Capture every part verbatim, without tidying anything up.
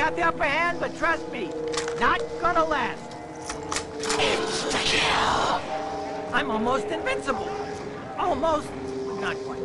got the upper hand, but trust me, not gonna last. Insta-kill! I'm almost invincible. Almost, but not quite.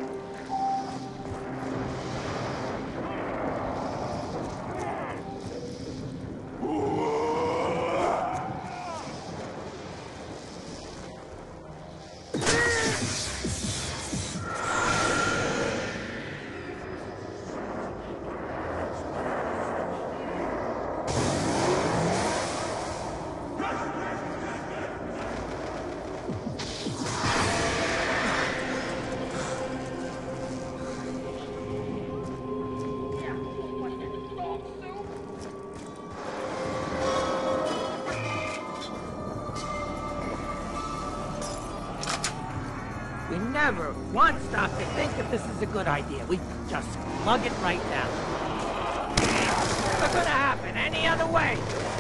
We never once stop to think if this is a good idea. We just plug it right down. Never gonna happen any other way.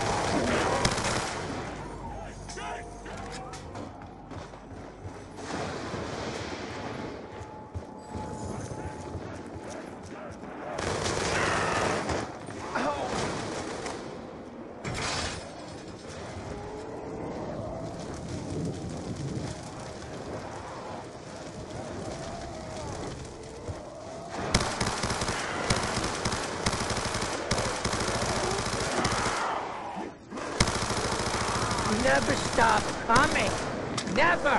Never stop coming. Never.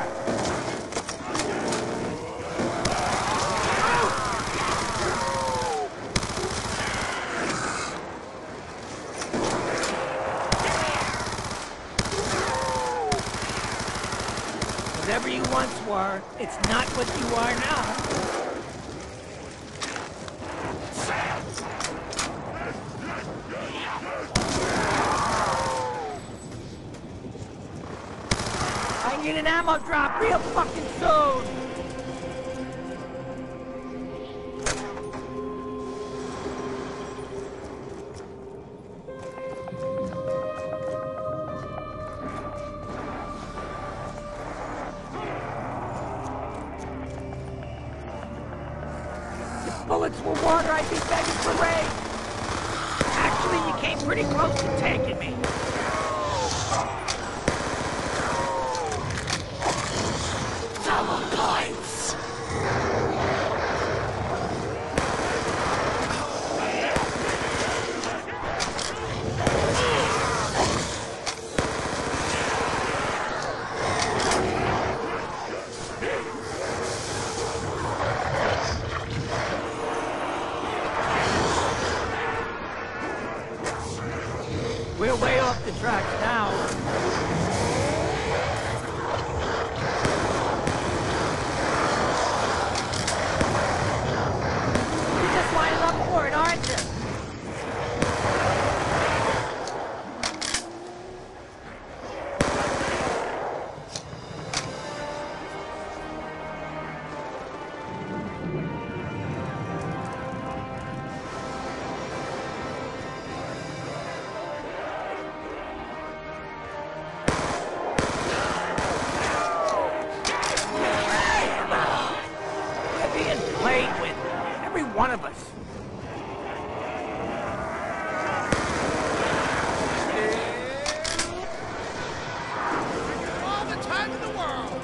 Whatever you once were, it's not what you are now. I need an ammo drop real fucking soon! If bullets were water, I'd be begging for rain! Actually, you came pretty close to taking me. Double points! We're way off the tracks now. You're just lining up for it, aren't you? Played with, every one of us. All the time in the world.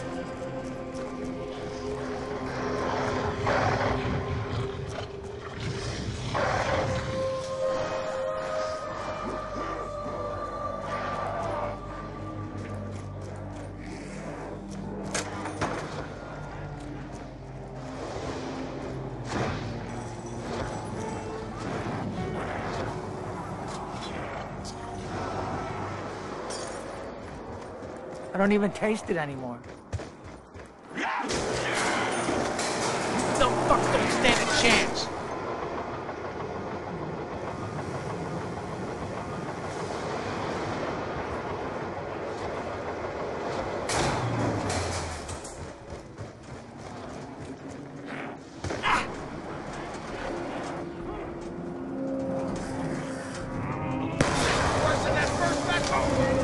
I don't even taste it anymore. No fuck don't stand a chance. Worse than that first back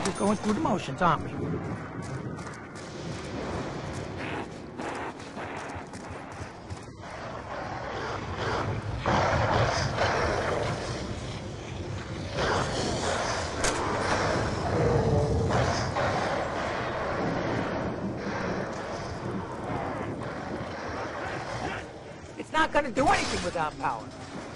we're just going through the motions, aren't we? It's not gonna do anything without power.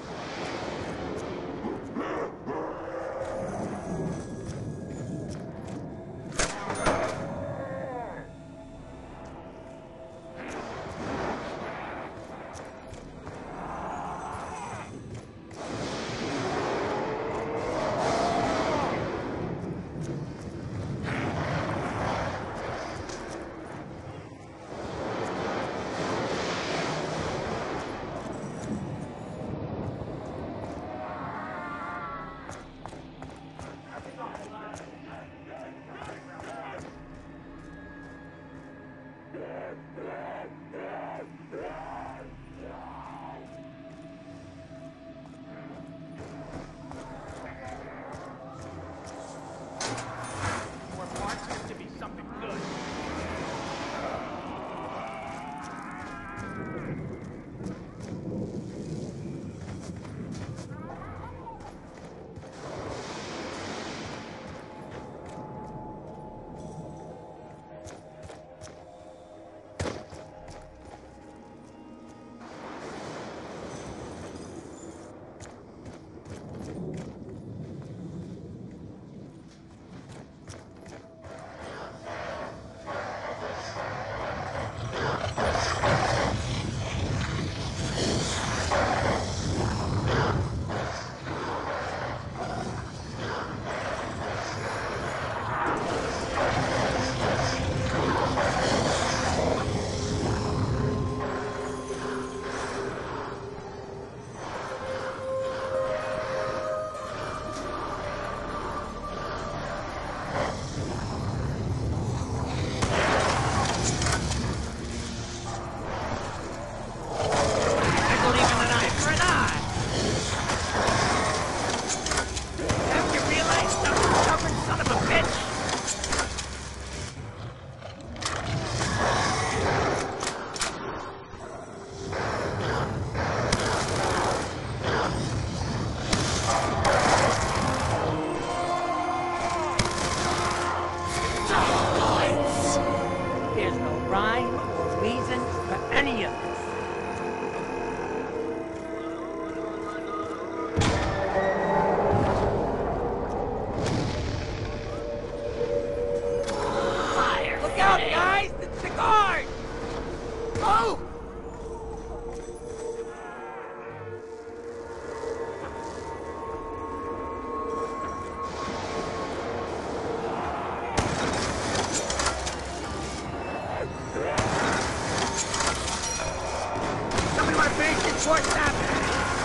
What's happening?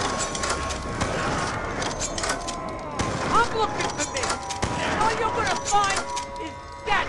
I'm looking for this. And all you're gonna find is death.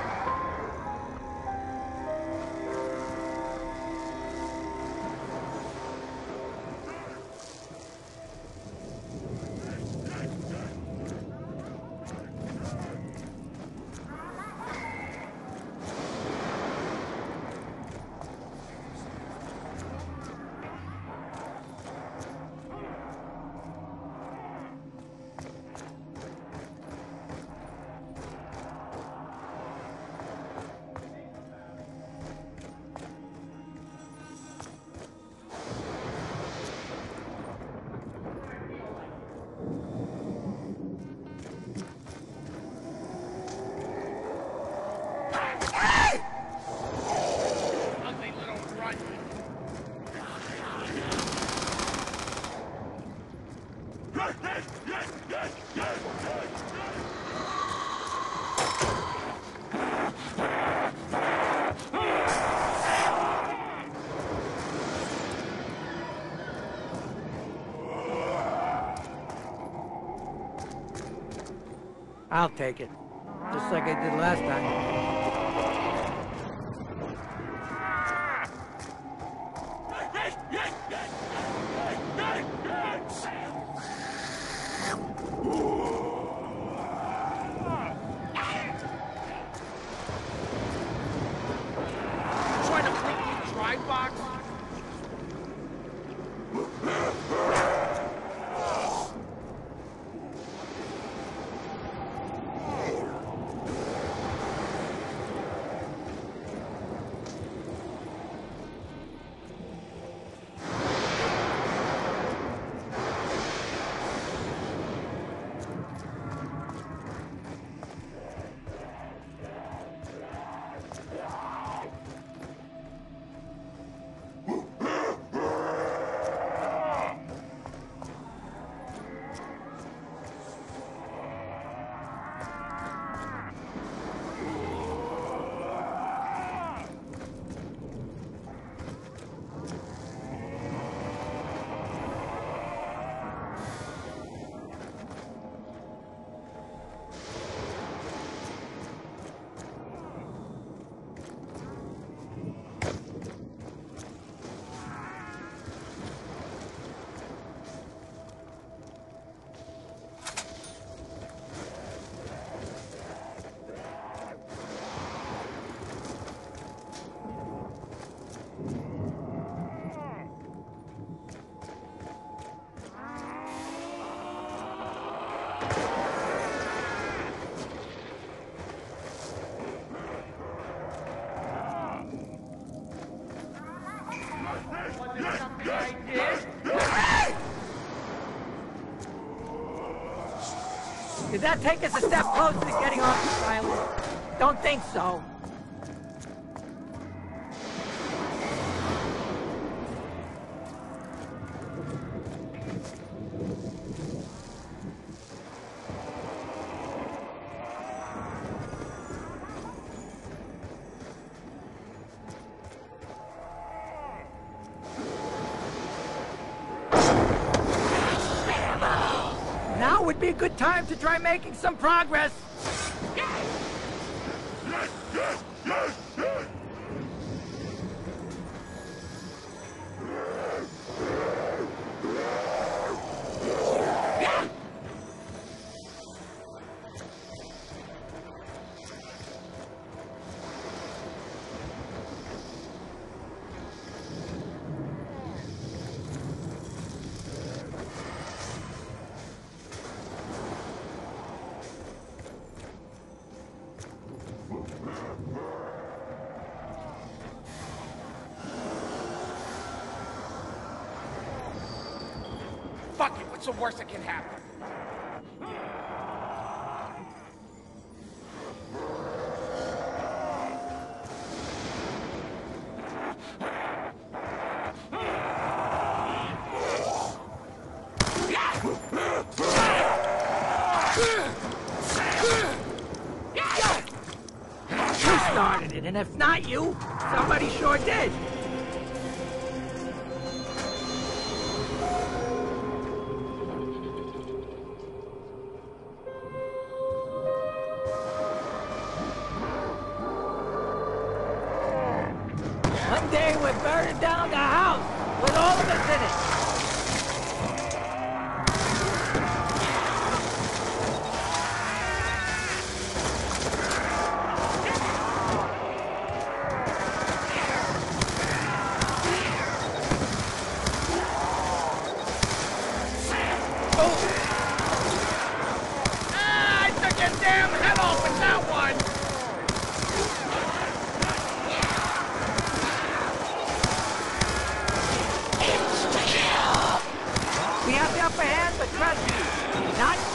I'll take it. Just like I did last time. Something I did? Did that take us a step closer to getting off this island? Don't think so. Now would be a good time to try making some progress. Fuck it, what's the worst that can happen? You started it, and if not you, somebody sure did. One day we're burning down the house with all of us in it. Ah, I took your damn head off with that one! We have the upper hand, but trust me, not